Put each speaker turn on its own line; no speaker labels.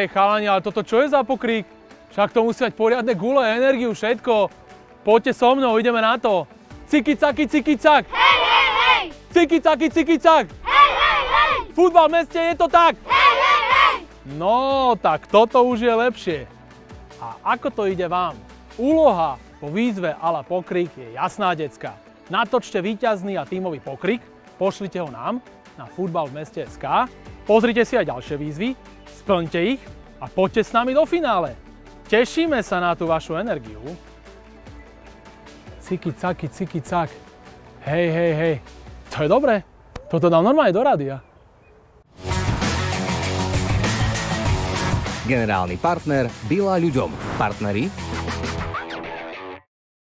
Hej, chalani, ale toto čo je za pokrik? Však to musí mať poriadne gule, energiu, všetko. Poďte so mnou, ideme na to. Ciki, caki, ciki, cak.
Hej, hej, hej!
Ciki, caki, ciki, cak.
Hej, hej, hej!
Futbal v meste, je to tak?
Hej, hej, hej!
No, tak toto už je lepšie. A ako to ide vám? Úloha po výzve ala pokrik je jasná, decka. Natočte víťazný a tímový pokrik, pošlite ho nám na futbalvmeste.sk, pozrite si aj ďalšie výzvy, splňte ich a poďte s nami do finále. Tešíme sa na tú vašu energiu. Ciki, caki, ciki, cak. Hej, hej, hej. To je dobré. Toto dám normálne do rádia.
Generálny partner Bila ľuďom. Partneri